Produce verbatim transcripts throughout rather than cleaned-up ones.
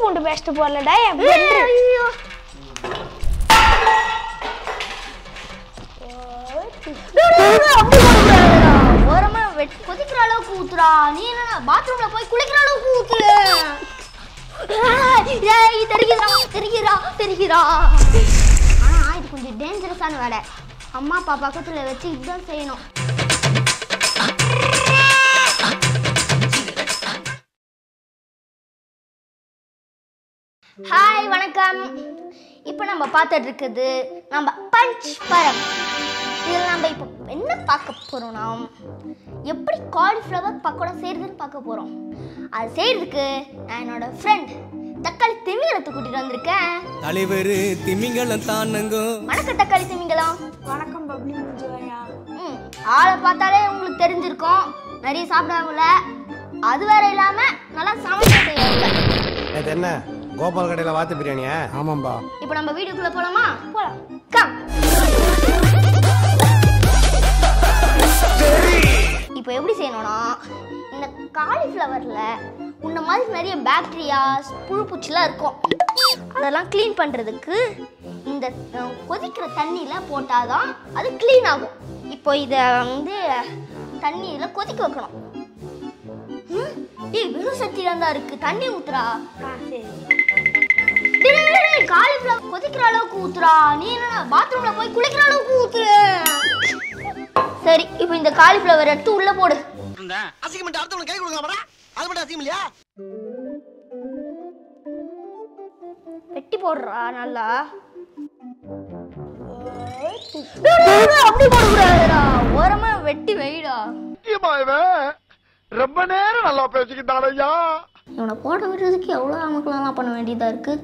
பூண்டு பேஸ்ட் போடலடா ஐயோ ஓரமா கொதிக்கிற அளவுக்கு ஊத்துறா நீ என்ன பாத்ரூம்ல போய் குளிக்கிற அளவுக்கு ஊத்துற தெரிகிறா தெரிகிறா தெரிகிறா ஆனா இது கொஞ்சம் டேஞ்சரஸான வேலை அம்மா அப்பா பக்கத்துல வச்சு இதுதான் செய்யணும் ஹாய் வணக்கம் இப்போ நம்ம பார்த்துட்டு இருக்குது நம்ம பஞ்ச் பரம் இதில் நம்ம இப்போ என்ன பார்க்க போகிறோம்னா எப்படி காலிஃப்ளவர் பக்கோடா செய்கிறதுன்னு பார்க்க போகிறோம் அது செய்கிறதுக்கு நான் என்னோட ஃப்ரெண்ட் தக்காளி திமிங்கலத்தை கூட்டிகிட்டு வந்திருக்கேன் தலைவர் திமிங்கலம் தானுங்க வணக்கம் தக்காளி திமிங்கலம் வணக்கம் பப்ளி முஞ்சுவாயா ம் ஆளை பார்த்தாலே உங்களுக்கு தெரிஞ்சிருக்கும் நிறைய சாப்பிடாமல அது வேற இல்லாமல் நல்லா சமைக்க செய்யல என்ன கோபால் கடையில வாத்து பிரியாணியா? ஆமாம்பா. இப்போ நம்ம வீடியோக்குள்ள போலாமா? போலாம். கம். இப்போ எப்படி செய்யணும்னா இந்த காலிஃப்ளவர்ல உன்ன மாதிரி நிறைய பாக்டீரியாஸ் புழு பூச்சிலாம் இருக்கும் அதெல்லாம் க்ளீன் பண்றதுக்கு இந்த கொதிக்கிற தண்ணியில போட்டாதான் அது க்ளீன் ஆகும். இப்போ இத வந்து தண்ணியில கொதிக்க வைக்கணும். ஏய் வெறும் சட்டில தான் இருக்கு தண்ணி ஊத்துறா. சரி காலிஃப்ளவர் கொதிக்கிற அளவுக்கு ஊத்துறா நீ என்ன பாத்ரூம்ல போய் குளிக்கிற அளவுக்கு ஊத்துற சரி இப்போ இந்த காலிஃப்ளவர் எடுத்து உள்ள போடு அசிங்கமெண்ட் அடுத்தவங்க கை கொடுங்கடா அது மட்டும் அசிங்கம் இல்லையா வெட்டி போடுறா நல்லா அப்படி போட கூடாதுடா ஓரமா வெட்டி வைடா ரொம்ப நேரம் நல்லா பேசிக்கிட்டாடையா இவனை போட விடுறதுக்கு எவ்வளவு அமக்கெல்லாம் பண்ண வேண்டியதா இருக்கு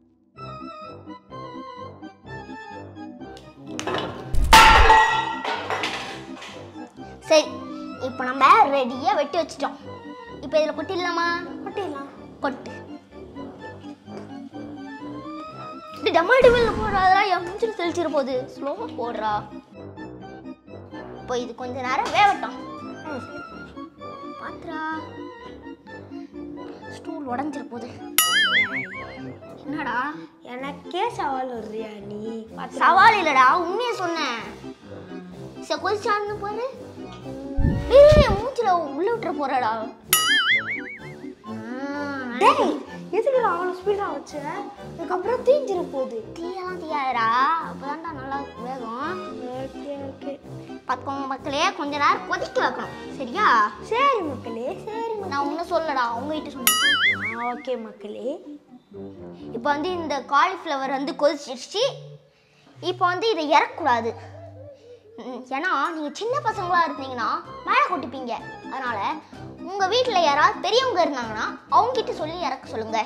சரி இப்போ நம்ம ரெடியா வெட்டி வச்சிட்டோம் இப்போ இதுல கொட்டிடலாமா கொட்டிடலாம் கொட்டு இது டமால் டிமில் போடுறா என் மூஞ்சில் தெளிச்சிட போகுது ஸ்லோவா போடுறா இப்போ இது கொஞ்ச நேரம் வேகட்டும் பாத்துரா ஸ்டூல் உடஞ்சிட போகுது என்னடா எனக்கே சவால் வருறியா நீ சவால் இல்லடா உண்மையை சொன்னேன் சரி கொதிச்சான்னு பாரு ஏய் மூச்சில உள்ள விட்டுற போறடா டேய் எதுக்கு அவ்வளோ ஸ்பீடாக வச்ச அதுக்கப்புறம் தீஞ்சிட போகுது தீயெல்லாம் தீயாதடா அப்போதான்டா நல்லா வேகும் ஓகே ஓகே பார்த்துக்கோங்க மக்களே கொஞ்ச நேரம் கொதிக்க வைக்கணும் சரியா சரி மக்களே சரி நான் ஒன்றும் சொல்லடா அவங்ககிட்ட சொன்னேன் ஓகே மக்களே இப்போ வந்து இந்த காலிஃப்ளவர் வந்து கொதிச்சிடுச்சு இப்போ வந்து இதை இறக்கக்கூடாது ஏன்னா நீங்கள் சின்ன பசங்களாக இருந்தீங்கன்னா மேலே கொட்டிப்பீங்க அதனால் உங்கள் வீட்டில் யாராவது பெரியவங்க இருந்தாங்கன்னா அவங்ககிட்ட சொல்லி இறக்க சொல்லுங்க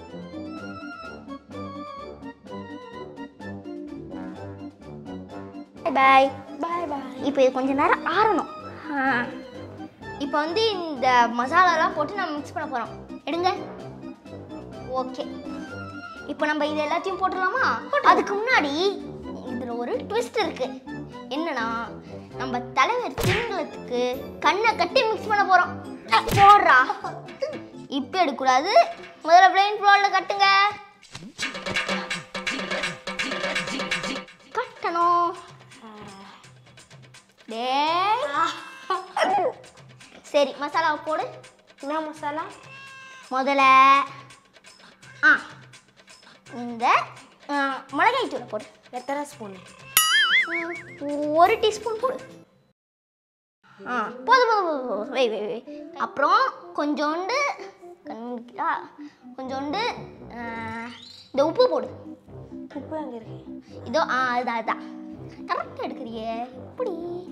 பாய் பாய் பாய் இப்போ இது கொஞ்ச நேரம் ஆறணும் இப்போ வந்து இந்த மசாலாலாம் போட்டு நம்ம மிக்ஸ் பண்ண போகிறோம் எடுங்க ஓகே இப்போ நம்ம இது எல்லாத்தையும் போட்டுடலாமா அதுக்கு முன்னாடி இதில் ஒரு ட்விஸ்ட் இருக்கு என்னன்னா நம்ம தலைவர் திங்களத்துக்கு கண்ணை கட்டி மிக்ஸ் பண்ண போகிறோம் போடுறா இப்போ எடுக்கக்கூடாது முதல்ல பிளைன் ஃப்ளோரில் கட்டுங்க கட்டணும் டேய் சரி மசாலாவை போடு என்ன மசாலா முதல்ல ஆ இந்த மிளகாய் தூளை போடு எத்தனை ஸ்பூனு ஒரு டீஸ்பூன் போடு ஆ போதும் போதும் போதும் வை வை வை அப்புறம் கொஞ்சோண்டு கொஞ்சோண்டு இந்த உப்பு போடு உப்பு அங்கே இருக்கு இதோ ஆ அதுதான் அதுதான் கரெக்டாக எடுக்கிறியே எப்படி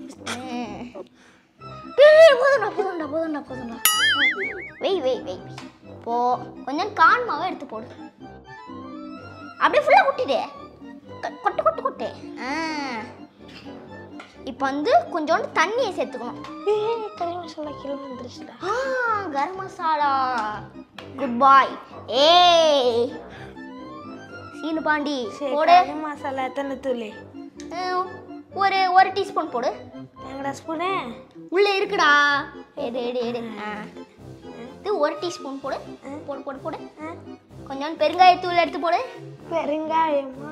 போதும்டா போதும்டா போதும்டா போதும்டா வெய் வெய் வெய் இப்போ கொஞ்சம் கான் மாவை எடுத்து போடு அப்படியே ஃபுல்லாக கொட்டிடு கொட்டு கொட்டு கொட்டு ஆ இப்போ வந்து கொஞ்சோண்டு தண்ணியை சேர்த்துக்கணும் கறி மசாலா கீழே வந்துருச்சுடா ஆ கரம் மசாலா குட் பாய் ஏய் சீனு பாண்டி போடு கறி மசாலா எத்தனை தூள் ஒரு ஒரு டீஸ்பூன் போடு எங்கடா ஸ்பூனு உள்ள இருக்குடா எடு எடு எடு இது ஒரு டீஸ்பூன் போடு போடு போடு போடு கொஞ்சம் பெருங்காயத்தூள் எடுத்து போடு. பெருங்காயமா?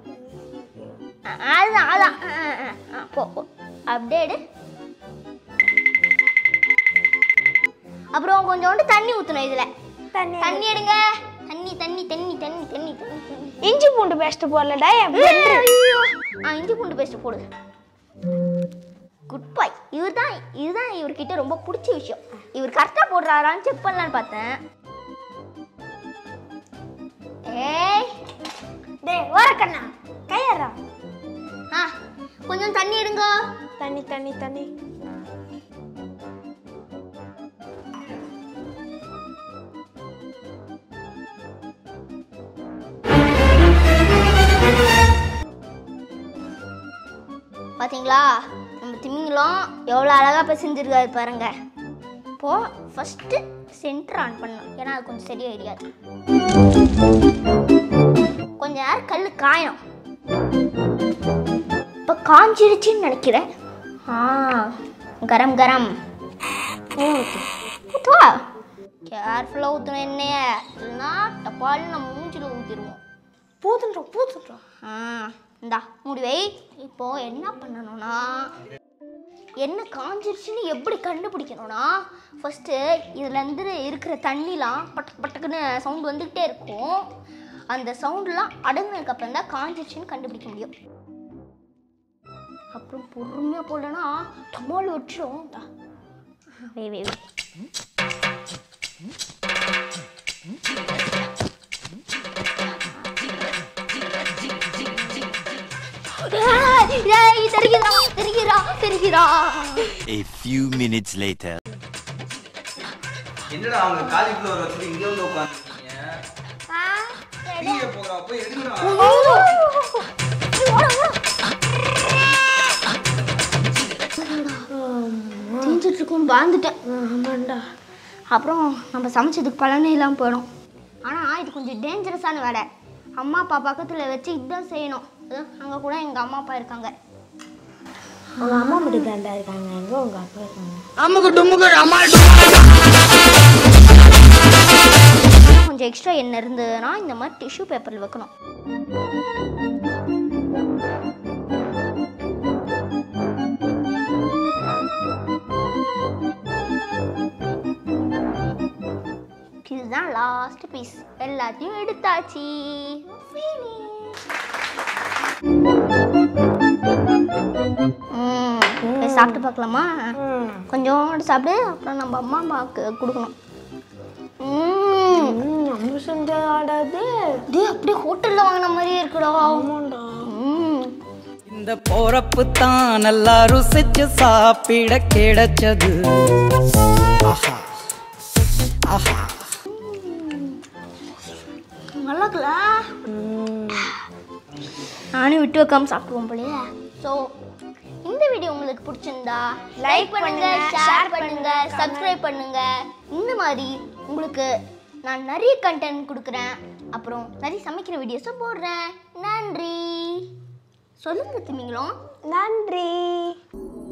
அதுதான் அதான் போ போ அப்படியே எடு. அப்புறம் கொஞ்சோண்டு தண்ணி ஊற்றணும். இதில் தண்ணி தண்ணி எடுங்க. தண்ணி தண்ணி தண்ணி தண்ணி தண்ணி தண்ணி தண்ணி. இஞ்சி பூண்டு பேஸ்ட் போடலடா. ஆ இஞ்சி பூண்டு பேஸ்ட் போடு. Good bye. இவர் தான் இதுதான் இவர்கிட்ட ரொம்ப பிடிச்ச விஷயம். இவர் கரெக்டாக போடுறாரான்னு செக் பண்ணலான்னு பார்த்தேன். ஏய் டேய் ஓரக்கண்ணா கையறா. ஆ கொஞ்சம் தண்ணி எடுங்க. தண்ணி தண்ணி தண்ணி. பார்த்தீங்களா நம்ம திமிங்கலம் எவ்வளோ அழகாக இப்போ செஞ்சுருக்காரு பாருங்க. இப்போது ஃபஸ்ட்டு சென்டர் ஆன் பண்ணணும், ஏன்னா அது கொஞ்சம் சரியாக எரியாது. கொஞ்ச நேரம் கல் காயணும். இப்போ காஞ்சிடுச்சின்னு நினைக்கிறேன். ஆ கரம் கரம் ஊற்றுவா. கேர்ஃபுல்லாக ஊற்றணும் எண்ணெயை, இல்லைன்னா டப்பாலும் நம்ம மூஞ்சில் ஊற்றிடுவோம். பூத்துட்டோம் பூத்துட்டோம். ஆ இந்தா முடிவை. இப்போது என்ன பண்ணணும்னா எண்ணெய் காஞ்சிருச்சுன்னு எப்படி கண்டுபிடிக்கணும்னா ஃபஸ்ட்டு இதுலேருந்து இருக்கிற தண்ணிலாம் பட்டக்கு பட்டக்குன்னு சவுண்டு வந்துக்கிட்டே இருக்கும். அந்த சவுண்டுலாம் அடங்கினதுக்கப்புறம் தான் காஞ்சிருச்சுன்னு கண்டுபிடிக்க முடியும். அப்புறம் பொறுமையாக போடலன்னா டமால் வச்சிடும். வே வே வே தெரிகிறா தெரிகிறா தெரிகிறா. A few minutes later. என்னடா அவங்க காலிஃப்ளவர் வச்சிட்டு இங்க வந்து உட்கார்ந்தீங்க? ஆ டீயே போறா போய் எடுங்கடா. தீஞ்சிட்டு இருக்கும்னு வாழ்ந்துட்டேன். ஆமாண்டா. அப்புறம் நம்ம சமைச்சதுக்கு பலனே இல்லாமல் போயிடும். ஆனால் இது கொஞ்சம் டேஞ்சரஸான வேலை. அம்மா அப்பா பக்கத்தில் வச்சு இதுதான் செய்யணும். அங்கே கூட எங்கள் அம்மா அப்பா இருக்காங்க. உங்க அம்மா மட்டும் தாண்டா இருக்காங்க. எங்க உங்க அப்பா இருக்காங்க? அம்முக்கு டும்முக்கு அம்மா கொஞ்சம் எக்ஸ்ட்ரா எண்ணெய் இருந்ததுன்னா இந்த மாதிரி டிஷ்யூ பேப்பரில் வைக்கணும். இதுதான் லாஸ்ட் பீஸ். எல்லாத்தையும் எடுத்தாச்சு. ம் சாப்பிட்டு பார்க்கலாமா? கொஞ்சோண்டு சாப்பிடு, அப்புறம் நம்ம அம்மா அம்மாவுக்கு கொடுக்கணும். ம் நம்ம செஞ்சாடாது. டே அப்படியே ஹோட்டலில் வாங்கின மாதிரியே இருக்குடா. ஆமாண்டா. ம் இந்த போறப்பு தான் நல்லா ருசிச்சு சாப்பிட கிடைச்சது. ஆஹா ஆஹா நல்லா இருக்குல்ல? நானும் விட்டு வைக்காம சாப்பிடுவோம் போலயே. ஸோ இந்த வீடியோ உங்களுக்கு பிடிச்சிருந்தா லைக் பண்ணுங்க, ஷேர் பண்ணுங்க, சப்ஸ்கிரைப் பண்ணுங்க. இந்த மாதிரி உங்களுக்கு நான் நிறைய கண்டென்ட் கொடுக்குறேன். அப்புறம் நிறைய சமைக்கிற வீடியோஸும் போடுறேன். நன்றி. சொல்லுங்க திமிங்கலம். நன்றி.